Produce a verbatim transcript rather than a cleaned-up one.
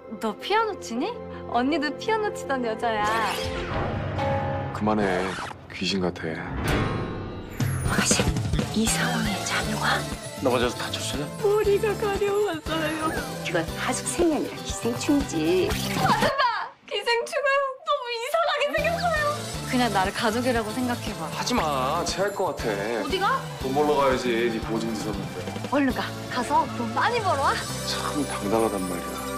너 피아노 치니? 언니도 피아노 치던 여자야. 그만해. 귀신 같아. 아가씨, 이 상황에 자녀가? 넘어져서 다쳤어요? 머리가 가려웠어요. 그건 하숙생이 아니라 기생충이지. 기생충은 너무 이상하게 생겼어요. 그냥 나를 가족이라고 생각해봐. 하지 마. 체할 것 같아. 어디가? 돈 벌러 가야지. 네 보증 뒤섰는데. 얼른 가. 가서 돈 많이 벌어와. 참 당당하단 말이야.